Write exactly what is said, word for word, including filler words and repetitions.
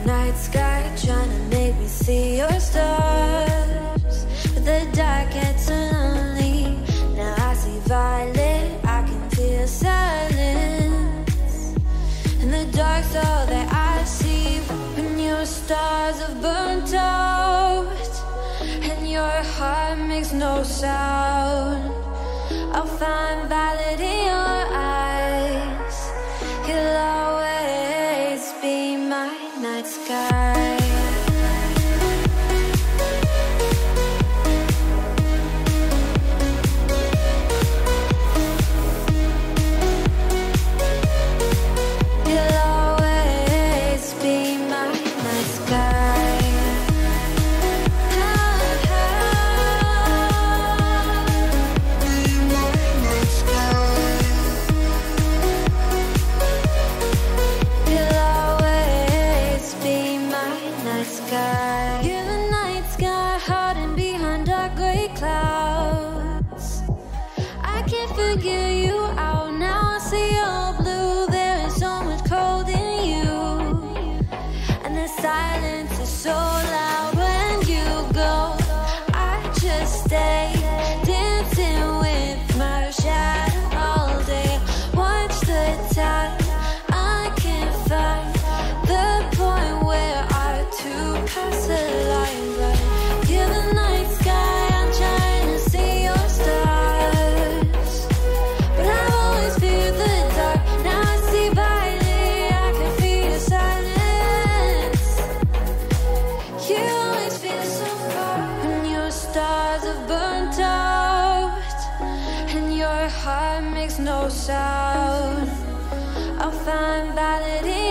night sky, trying to make me see your stars. But the dark gets lonely. Now I see violet, I can feel silence. In the dark's all that I see. When your stars have burnt out and your heart makes no sound, I'll find violet in your eyes. You'll always be my night sky. You'll always be my night sky. You're the night sky, hiding behind dark gray clouds. I can't figure you out now. I see you're blue. There is so much cold in you, and the silence is so loud when you go. I just stay dancing with my shadow all day. Watch the tide. I can't find the point where pass the line, but you're the night sky. I'm trying to see your stars, but I've always feared the dark. Now I see violet, I can feel your silence. You always feel so far when your stars have burnt out and your heart makes no sound. I'll find violet in